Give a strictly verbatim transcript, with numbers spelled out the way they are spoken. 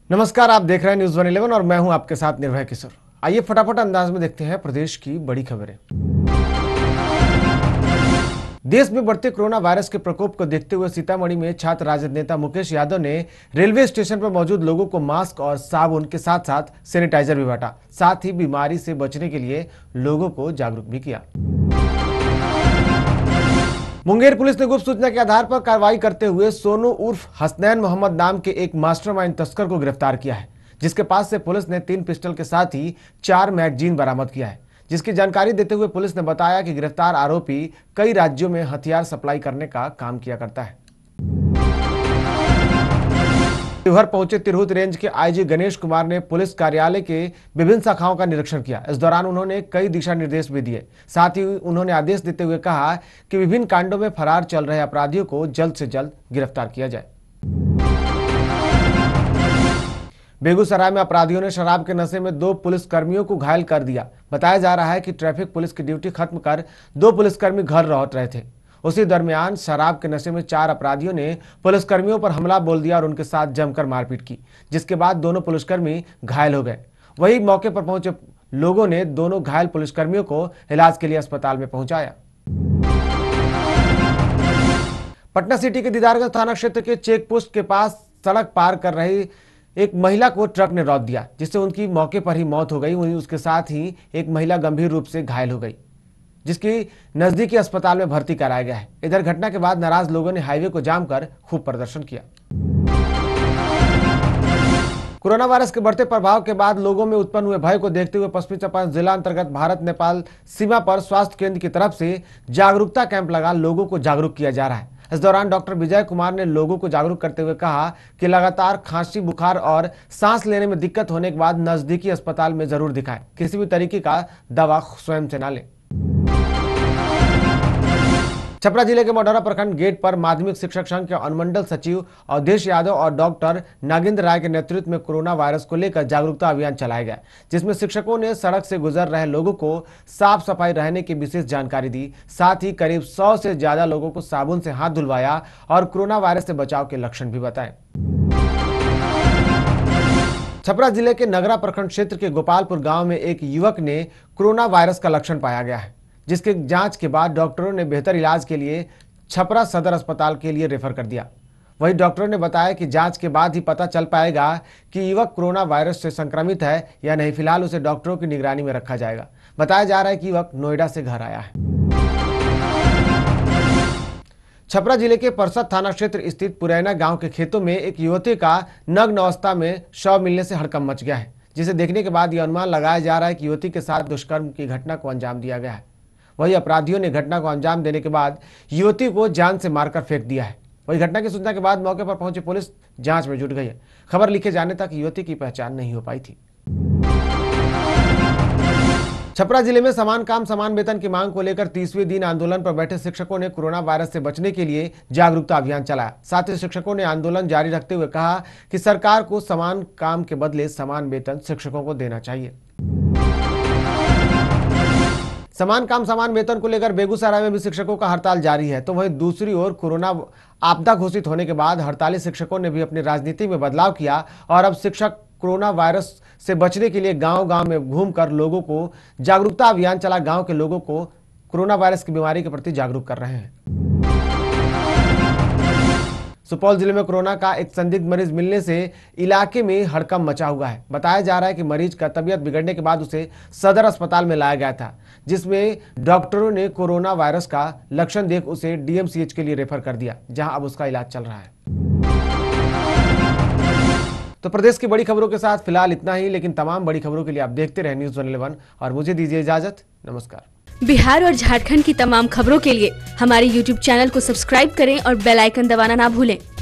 नमस्कार, आप देख रहे हैं न्यूज वन इलेवन और मैं हूं आपके साथ निर्भय किशोर। आइए फटाफट अंदाज में देखते हैं प्रदेश की बड़ी खबरें। देश में बढ़ते कोरोना वायरस के प्रकोप को देखते हुए सीतामढ़ी में छात्र राजद नेता मुकेश यादव ने रेलवे स्टेशन पर मौजूद लोगों को मास्क और साबुन के साथ साथ सैनिटाइजर भी बांटा। साथ ही बीमारी से बचने के लिए लोगों को जागरूक भी किया। मुंगेर पुलिस ने गुप्त सूचना के आधार पर कार्रवाई करते हुए सोनू उर्फ हसनैन मोहम्मद नाम के एक मास्टरमाइंड तस्कर को गिरफ्तार किया है, जिसके पास से पुलिस ने तीन पिस्टल के साथ ही चार मैगजीन बरामद किया है। जिसकी जानकारी देते हुए पुलिस ने बताया कि गिरफ्तार आरोपी कई राज्यों में हथियार सप्लाई करने का काम किया करता है। शिवहर पहुंचे तिरहुत रेंज के आईजी गणेश कुमार ने पुलिस कार्यालय के विभिन्न शाखाओं का निरीक्षण किया। इस दौरान उन्होंने कई दिशा निर्देश भी दिए। साथ ही उन्होंने आदेश देते हुए कहा कि विभिन्न कांडों में फरार चल रहे अपराधियों को जल्द से जल्द गिरफ्तार किया जाए। बेगूसराय में अपराधियों ने शराब के नशे में दो पुलिसकर्मियों को घायल कर दिया। बताया जा रहा है कि ट्रैफिक पुलिस की ड्यूटी खत्म कर दो पुलिसकर्मी घर लौट रहे थे। उसी दरमियान शराब के नशे में चार अपराधियों ने पुलिसकर्मियों पर हमला बोल दिया और उनके साथ जमकर मारपीट की, जिसके बाद दोनों पुलिसकर्मी घायल हो गए। वहीं मौके पर पहुंचे लोगों ने दोनों घायल पुलिसकर्मियों को इलाज के लिए अस्पताल में पहुंचाया। पटना सिटी के दीदारगंज थाना क्षेत्र के चेक पोस्ट के पास सड़क पार कर रही एक महिला को ट्रक ने रौंद दिया, जिससे उनकी मौके पर ही मौत हो गई। वहीं उसके साथ ही एक महिला गंभीर रूप से घायल हो गई, जिसकी नजदीकी अस्पताल में भर्ती कराया गया है। इधर घटना के बाद नाराज लोगों ने हाईवे को जाम कर खूब प्रदर्शन किया। कोरोना वायरस के बढ़ते प्रभाव के बाद लोगों में उत्पन्न हुए भय को देखते हुए पश्चिमी चंपारण जिला अंतर्गत भारत नेपाल सीमा पर स्वास्थ्य केंद्र की तरफ से जागरूकता कैंप लगा लोगों को जागरूक किया जा रहा है। इस दौरान डॉक्टर विजय कुमार ने लोगों को जागरूक करते हुए कहा कि लगातार खांसी, बुखार और सांस लेने में दिक्कत होने के बाद नजदीकी अस्पताल में जरूर दिखाएं। किसी भी तरीके का दवा स्वयं से न लें। छपरा जिले के मोढेरा प्रखंड गेट पर माध्यमिक शिक्षक संघ के अनुमंडल सचिव अवधेश यादव और डॉक्टर नागेंद्र राय के नेतृत्व में कोरोना वायरस को लेकर जागरूकता अभियान चलाया गया, जिसमें शिक्षकों ने सड़क से गुजर रहे लोगों को साफ सफाई रहने की विशेष जानकारी दी। साथ ही करीब सौ से ज्यादा लोगों को साबुन से हाथ धुलवाया और कोरोना वायरस से बचाव के लक्षण भी बताए। छपरा जिले के नगरा प्रखंड क्षेत्र के गोपालपुर गांव में एक युवक ने कोरोना वायरस का लक्षण पाया गया है, जिसके जांच के बाद डॉक्टरों ने बेहतर इलाज के लिए छपरा सदर अस्पताल के लिए रेफर कर दिया। वहीं डॉक्टरों ने बताया कि जांच के बाद ही पता चल पाएगा कि युवक कोरोना वायरस से संक्रमित है या नहीं। फिलहाल उसे डॉक्टरों की निगरानी में रखा जाएगा। बताया जा रहा है कि युवक नोएडा से घर आया है। छपरा जिले के परसद थाना क्षेत्र स्थित पुरैना गांव के खेतों में एक युवती का नग्न अवस्था में शव मिलने से हड़कंप मच गया है, जिसे देखने के बाद यह अनुमान लगाया जा रहा है कि युवती के साथ दुष्कर्म की घटना को अंजाम दिया गया है। वही अपराधियों ने घटना को अंजाम देने के बाद युवती को जान से मारकर फेंक दिया है। वही घटना की सूचना के बाद मौके पर पहुंची पुलिस जांच में जुट गई है। खबर लिखे जाने तक युवती की पहचान नहीं हो पाई थी। छपरा जिले में समान काम समान वेतन की मांग को लेकर तीसवें दिन आंदोलन पर बैठे शिक्षकों ने कोरोना वायरस से बचने के लिए जागरूकता अभियान चलाया। साथ ही शिक्षकों ने आंदोलन जारी रखते हुए कहा कि सरकार को समान काम के बदले समान वेतन शिक्षकों को देना चाहिए। समान काम समान वेतन को लेकर बेगूसराय में भी शिक्षकों का हड़ताल जारी है। तो वहीं दूसरी ओर कोरोना आपदा घोषित होने के बाद हड़ताली शिक्षकों ने भी अपनी राजनीति में बदलाव किया और अब शिक्षक कोरोना वायरस से बचने के लिए गांव-गांव में घूमकर लोगों को जागरूकता अभियान चला गांव के लोगों को कोरोना वायरस की बीमारी के प्रति जागरूक कर रहे हैं। सुपौल जिले में कोरोना का एक संदिग्ध मरीज मिलने से इलाके में हड़कंप मचा हुआ है। बताया जा रहा है कि मरीज का तबीयत बिगड़ने के बाद उसे सदर अस्पताल में लाया गया था, जिसमें डॉक्टरों ने कोरोना वायरस का लक्षण देख उसे डीएमसीएच के लिए रेफर कर दिया, जहां अब उसका इलाज चल रहा है। तो प्रदेश की बड़ी खबरों के साथ फिलहाल इतना ही, लेकिन तमाम बड़ी खबरों के लिए आप देखते रहे न्यूज वन इलेवन और मुझे दीजिए इजाजत। नमस्कार। बिहार और झारखंड की तमाम खबरों के लिए हमारे यूट्यूब चैनल को सब्सक्राइब करें और बेल आइकन दबाना ना भूलें।